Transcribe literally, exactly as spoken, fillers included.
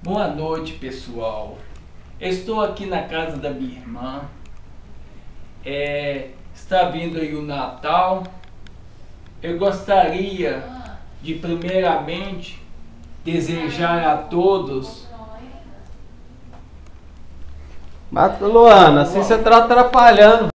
Boa noite, pessoal. Estou aqui na casa da minha irmã. É, está vindo aí o Natal. Eu gostaria de primeiramente desejar a todos. Mas, Luana, assim você está atrapalhando.